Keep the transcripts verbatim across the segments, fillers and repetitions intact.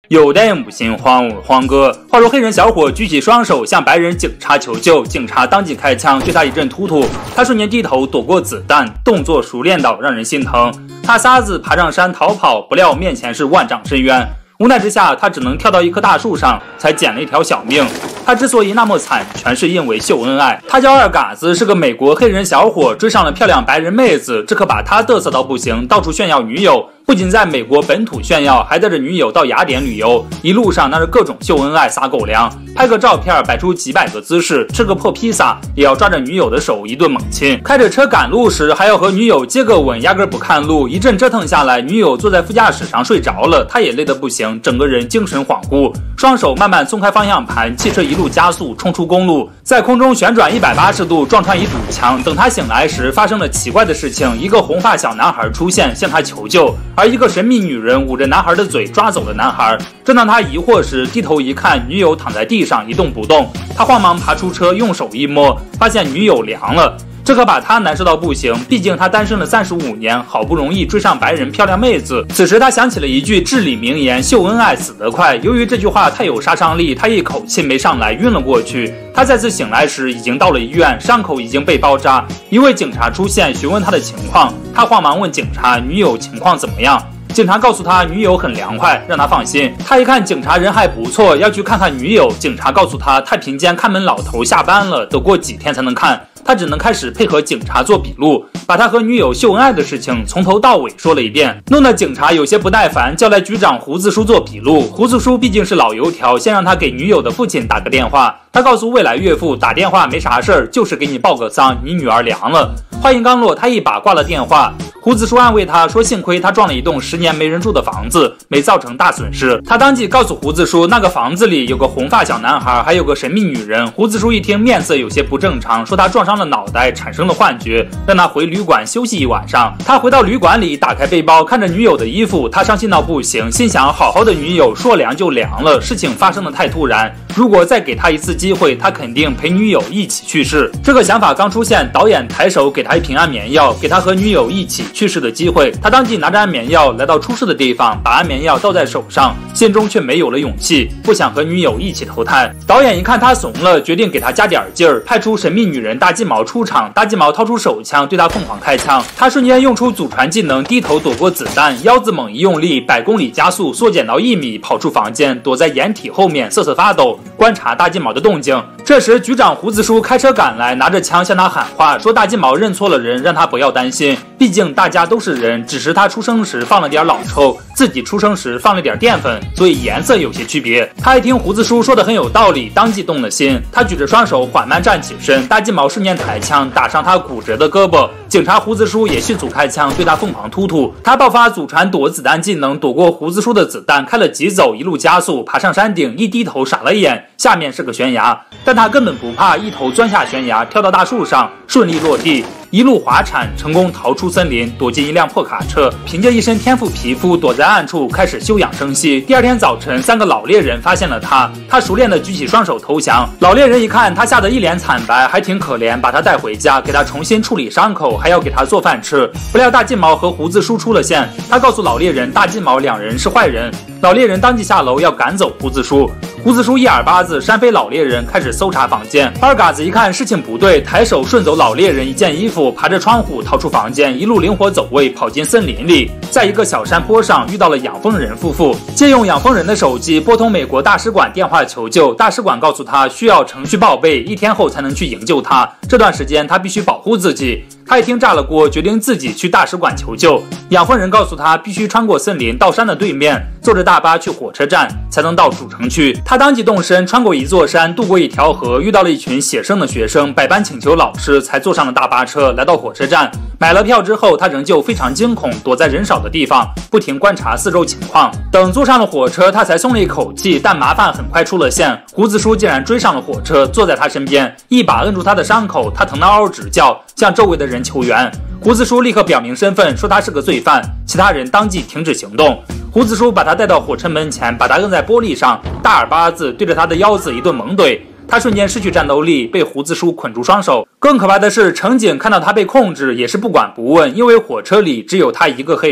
有电影不信，黄我黄哥。话说黑人小伙举起双手向白人警察求救，警察当即开枪，对他一阵突突，他瞬间低头躲过子弹，动作熟练到让人心疼。他撒子爬上山逃跑，不料面前是万丈深渊。无奈之下，他只能跳到一棵大树上，才捡了一条小命。他之所以那么惨，全是因为秀恩爱。他叫二嘎子，是个美国黑人小伙，追上了漂亮白人妹子，这可把他嘚瑟到不行，到处炫耀女友。不仅在美国本土炫耀，还带着女友到雅典旅游，一路上那是各种秀恩爱撒狗粮，拍个照片摆出几百个姿势，吃个破披萨也要抓着女友的手一顿猛亲。开着车赶路时还要和女友接个吻，压根不看路。一阵折腾下来，女友坐在副驾驶上睡着了，他也累得不行，整个人精神恍惚，双手慢慢松开方向盘，汽车一路加速冲出公路，在空中旋转一百八十度，撞穿一堵墙。等他醒来时，发生了奇怪的事情，一个红发小男孩出现向他求救，而一个神秘女人捂着男孩的嘴抓走了男孩。正当他疑惑时，低头一看，女友躺在地上一动不动。他慌忙爬出车，用手一摸，发现女友凉了。这可把他难受到不行，毕竟他单身了三十五年，好不容易追上白人漂亮妹子。此时他想起了一句至理名言：秀恩爱死得快。由于这句话太有杀伤力，他一口气没上来，晕了过去。他再次醒来时已经到了医院，伤口已经被包扎。一位警察出现询问他的情况，他慌忙问警察女友情况怎么样。警察告诉他女友很凉快，让他放心。他一看警察人还不错，要去看看女友。警察告诉他太平间看门老头下班了，得过几天才能看。他只能开始配合警察做笔录，把他和女友秀恩爱的事情从头到尾说了一遍，弄得警察有些不耐烦，叫来局长胡子叔做笔录。胡子叔毕竟是老油条，先让他给女友的父亲打个电话。他告诉未来岳父，打电话没啥事儿，就是给你报个丧，你女儿凉了。话音刚落，他一把挂了电话。胡子叔安慰他说，幸亏他撞了一栋十年没人住的房子，没造成大损失。他当即告诉胡子叔，那个房子里有个红发小男孩，还有个神秘女人。胡子叔一听面色有些不正常，说他撞伤了脑袋，产生了幻觉，让他回旅馆休息一晚上。他回到旅馆里，打开背包，看着女友的衣服，他伤心到不行，心想好好的女友说凉就凉了，事情发生的太突然，如果再给他一次机会，他肯定陪女友一起去世。这个想法刚出现，导演抬手给他一瓶安眠药，给他和女友一起去世的机会。他当即拿着安眠药来到出事的地方，把安眠药倒在手上，心中却没有了勇气，不想和女友一起投胎。导演一看他怂了，决定给他加点劲儿，派出神秘女人大鸡毛出场。大鸡毛掏出手枪对他疯狂开枪，他瞬间用出祖传技能，低头躲过子弹，腰子猛一用力，百公里加速缩减到一米，跑出房间，躲在掩体后面瑟瑟发抖，观察大鸡毛的动静。这时局长胡子叔开车赶来，拿着枪向他喊话，说大鸡毛认错了人，让他不要担心，毕竟大家都是人，只是他出生时放了点老抽，自己出生时放了点淀粉，所以颜色有些区别。他一听胡子叔说的很有道理，当即动了心。他举着双手缓慢站起身，大鸡毛瞬间抬枪打上他骨折的胳膊。警察胡子叔也迅速开枪对他疯狂突突，他爆发祖传躲子弹技能，躲过胡子叔的子弹，开了急走，一路加速爬上山顶，一低头傻了眼，下面是个悬崖，但他根本不怕，一头钻下悬崖，跳到大树上，顺利落地，一路滑铲，成功逃出森林，躲进一辆破卡车，凭借一身天赋皮肤躲在暗处开始休养生息。第二天早晨，三个老猎人发现了他，他熟练地举起双手投降。老猎人一看他吓得一脸惨白，还挺可怜，把他带回家，给他重新处理伤口，还要给他做饭吃。不料大金毛和胡子叔出了线，他告诉老猎人大金毛两人是坏人。老猎人当即下楼要赶走胡子叔，胡子叔一耳巴子扇飞老猎人，开始搜查房间。二嘎子一看事情不对，抬手顺走老猎人一件衣服，爬着窗户逃出房间，一路灵活走位跑进森林里。在一个小山坡上遇到了养蜂人夫妇，借用养蜂人的手机拨通美国大使馆电话求救。大使馆告诉他需要程序报备，一天后才能去营救他，这段时间他必须保护自己。他一听炸了锅，决定自己去大使馆求救。养蜂人告诉他必须穿过森林到山的对面，坐着大巴去火车站才能到主城区。他当即动身，穿过一座山，渡过一条河，遇到了一群写生的学生，百般请求老师才坐上了大巴车，来到火车站。买了票之后，他仍旧非常惊恐，躲在人少的地方，不停观察四周情况。等坐上了火车，他才松了一口气，但麻烦很快出了现。胡子叔竟然追上了火车，坐在他身边，一把摁住他的伤口，他疼得嗷嗷直叫，向周围的人求援。胡子叔立刻表明身份，说他是个罪犯，其他人当即停止行动。胡子叔把他带到火车门前，把他摁在玻璃上，大耳巴子对着他的腰子一顿猛怼。他瞬间失去战斗力，被胡子叔捆住双手。更可怕的是，乘警看到他被控制，也是不管不问，因为火车里只有他一个黑人。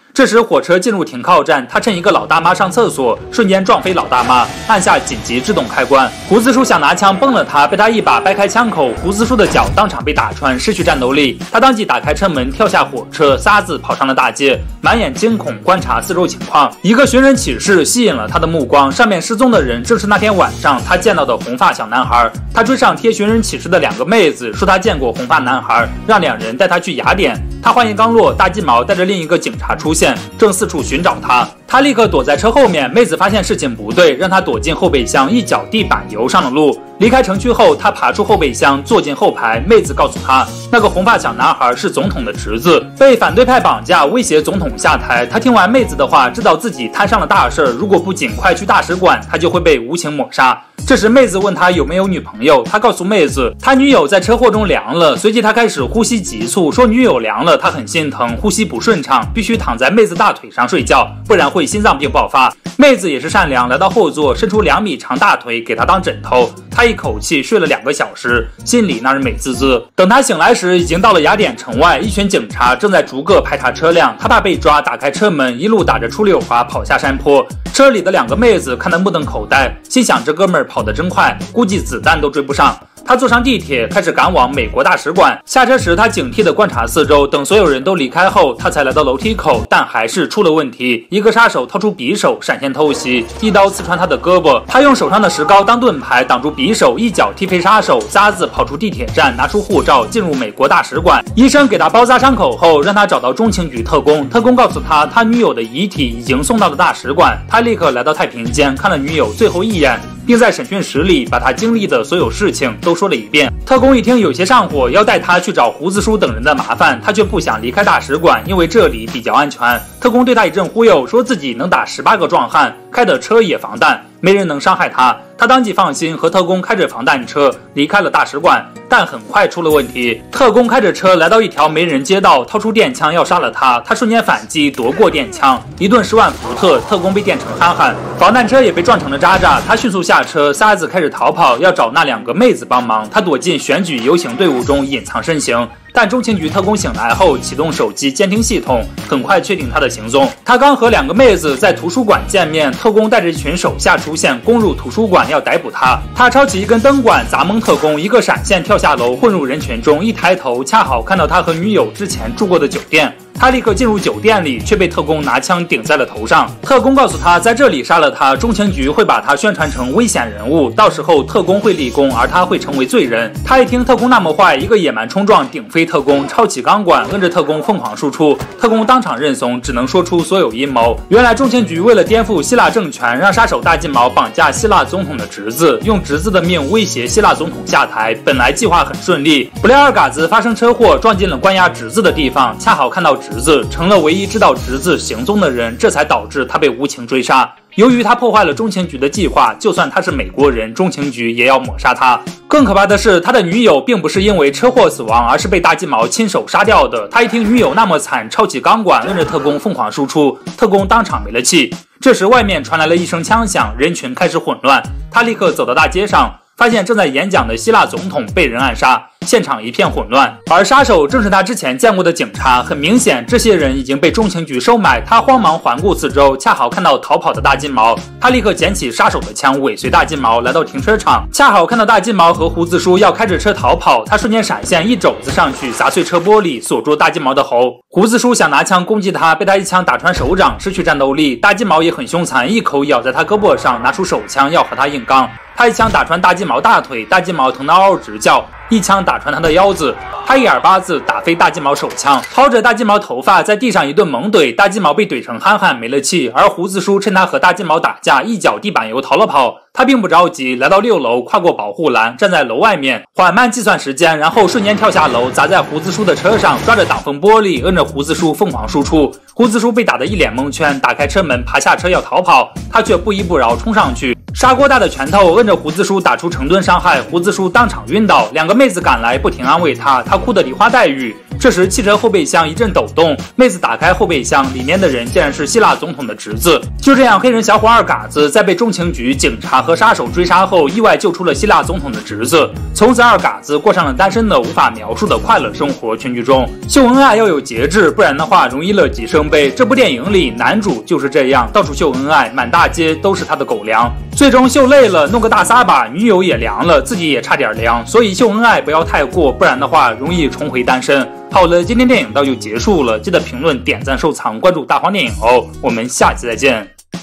这时火车进入停靠站，他趁一个老大妈上厕所，瞬间撞飞老大妈，按下紧急制动开关。胡子叔想拿枪崩了他，被他一把掰开枪口，胡子叔的脚当场被打穿，失去战斗力。他当即打开车门，跳下火车，撒子跑上了大街，满眼惊恐观察四周情况。一个寻人启事吸引了他的目光，上面失踪的人正是那天晚上他见到的红发小男孩。他追上贴寻人启事的两个妹子，说他见过红发男孩，让两人带他去雅典。他话音刚落，大鸡毛带着另一个警察出现，正四处寻找他。他立刻躲在车后面，妹子发现事情不对，让他躲进后备箱，一脚地板油上了路。离开城区后，他爬出后备箱，坐进后排。妹子告诉他，那个红发小男孩是总统的侄子，被反对派绑架，威胁总统下台。他听完妹子的话，知道自己摊上了大事，如果不尽快去大使馆，他就会被无情抹杀。这时妹子问他有没有女朋友，他告诉妹子他女友在车祸中凉了。随即他开始呼吸急促，说女友凉了，他很心疼，呼吸不顺畅，必须躺在妹子大腿上睡觉，不然会心脏病爆发。妹子也是善良，来到后座，伸出两米长大腿给他当枕头。他一口气睡了两个小时，心里那是美滋滋。等他醒来时，已经到了雅典城外，一群警察正在逐个排查车辆。他怕被抓，打开车门，一路打着出溜滑跑下山坡。车里的两个妹子看得目瞪口呆，心想这哥们儿跑得真快，估计子弹都追不上。他坐上地铁，开始赶往美国大使馆。下车时，他警惕地观察四周，等所有人都离开后，他才来到楼梯口，但还是出了问题。一个杀手掏出匕首，闪现偷袭，一刀刺穿他的胳膊。他用手上的石膏当盾牌挡住匕首，一脚踢飞杀手，撒子跑出地铁站，拿出护照，进入美国大使馆。医生给他包扎伤口后，让他找到中情局特工。特工告诉他，他女友的遗体已经送到了大使馆。他立刻来到太平间，看了女友最后一眼，并在审讯室里把他经历的所有事情都说了一遍。特工一听有些上火，要带他去找胡子叔等人的麻烦，他却不想离开大使馆，因为这里比较安全。特工对他一阵忽悠，说自己能打十八个壮汉，开的车也防弹，没人能伤害他。他当即放心，和特工开着防弹车离开了大使馆，但很快出了问题。特工开着车来到一条没人街道，掏出电枪要杀了他，他瞬间反击，夺过电枪，一顿十万伏特，特工被电成憨憨，防弹车也被撞成了渣渣。他迅速下车，撒子开始逃跑，要找那两个妹子帮忙。他躲进选举游行队伍中隐藏身形。但中情局特工醒来后启动手机监听系统，很快确定他的行踪。他刚和两个妹子在图书馆见面，特工带着一群手下出现，攻入图书馆要逮捕他。他抄起一根灯管砸懵特工，一个闪现跳下楼，混入人群中，一抬头恰好看到他和女友之前住过的酒店。他立刻进入酒店里，却被特工拿枪顶在了头上。特工告诉他，在这里杀了他，中情局会把他宣传成危险人物，到时候特工会立功，而他会成为罪人。他一听特工那么坏，一个野蛮冲撞顶飞特工，抄起钢管摁着特工疯狂输出。特工当场认怂，只能说出所有阴谋。原来中情局为了颠覆希腊政权，让杀手大金毛绑架希腊总统的侄子，用侄子的命威胁希腊总统下台。本来计划很顺利，不料二嘎子发生车祸，撞进了关押侄子的地方，恰好看到侄子，成了唯一知道侄子行踪的人，这才导致他被无情追杀。由于他破坏了中情局的计划，就算他是美国人，中情局也要抹杀他。更可怕的是，他的女友并不是因为车祸死亡，而是被大金毛亲手杀掉的。他一听女友那么惨，抄起钢管摁着特工疯狂输出，特工当场没了气。这时外面传来了一声枪响，人群开始混乱。他立刻走到大街上，发现正在演讲的希腊总统被人暗杀，现场一片混乱，而杀手正是他之前见过的警察。很明显，这些人已经被中情局收买。他慌忙环顾四周，恰好看到逃跑的大金毛，他立刻捡起杀手的枪，尾随大金毛来到停车场，恰好看到大金毛和胡子叔要开着车逃跑，他瞬间闪现，一肘子上去砸碎车玻璃，锁住大金毛的喉。胡子叔想拿枪攻击他，被他一枪打穿手掌，失去战斗力。大金毛也很凶残，一口咬在他胳膊上，拿出手枪要和他硬刚。他一枪打穿大金毛大腿，大金毛疼得嗷嗷直叫，一枪打穿他的腰子，他一耳巴子打飞大金毛手枪，掏着大金毛头发在地上一顿猛怼，大金毛被怼成憨憨没了气。而胡子叔趁他和大金毛打架，一脚地板油逃了跑。他并不着急，来到六楼，跨过保护栏，站在楼外面缓慢计算时间，然后瞬间跳下楼，砸在胡子叔的车上，抓着挡风玻璃摁着胡子叔疯狂输出。胡子叔被打得一脸蒙圈，打开车门爬下车要逃跑，他却不依不饶冲上去，砂锅大的拳头摁着胡子叔打出成吨伤害，胡子叔当场晕倒。两个妹子赶来不停安慰他，他哭得梨花带雨。这时汽车后备箱一阵抖动，妹子打开后备箱，里面的人竟然是希腊总统的侄子。就这样，黑人小伙二嘎子在被中情局、警察和杀手追杀后，意外救出了希腊总统的侄子。从此二嘎子过上了单身的无法描述的快乐生活。全剧中秀恩爱要有节制，不然的话容易乐极生悲。这部电影里男主就是这样，到处秀恩爱，满大街都是他的狗粮。最终秀累了，弄个大撒把，女友也凉了，自己也差点凉。所以秀恩爱不要太过，不然的话容易重回单身。好了，今天电影到就结束了，记得评论、点赞、收藏、关注大黄电影哦，我们下期再见。